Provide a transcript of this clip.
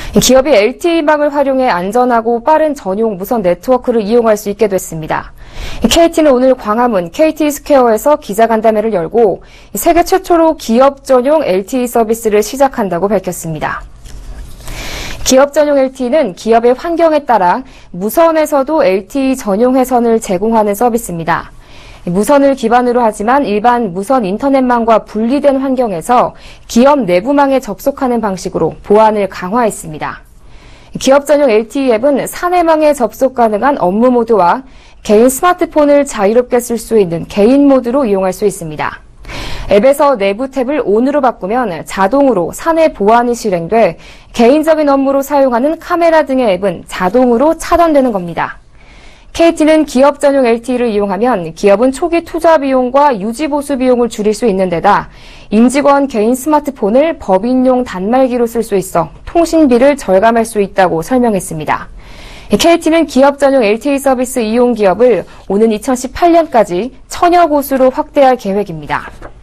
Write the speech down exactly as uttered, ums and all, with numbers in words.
기업이 엘티이망을 활용해 안전하고 빠른 전용 무선 네트워크를 이용할 수 있게 됐습니다. 케이티는 오늘 광화문 케이티스퀘어에서 기자간담회를 열고 세계 최초로 기업 전용 엘티이 서비스를 시작한다고 밝혔습니다. 기업 전용 엘티이는 기업의 환경에 따라 무선에서도 엘티이 전용 회선을 제공하는 서비스입니다. 무선을 기반으로 하지만 일반 무선 인터넷망과 분리된 환경에서 기업 내부망에 접속하는 방식으로 보안을 강화했습니다. 기업 전용 엘티이 앱은 사내망에 접속 가능한 업무 모드와 개인 스마트폰을 자유롭게 쓸 수 있는 개인 모드로 이용할 수 있습니다. 앱에서 내부 탭을 온으로 바꾸면 자동으로 사내 보안이 실행돼 개인적인 업무로 사용하는 카메라 등의 앱은 자동으로 차단되는 겁니다. 케이티는 기업 전용 엘티이를 이용하면 기업은 초기 투자 비용과 유지 보수 비용을 줄일 수 있는 데다 임직원 개인 스마트폰을 법인용 단말기로 쓸 수 있어 통신비를 절감할 수 있다고 설명했습니다. 케이티는 기업 전용 엘티이 서비스 이용 기업을 오는 이천십팔 년까지 천여 곳으로 확대할 계획입니다.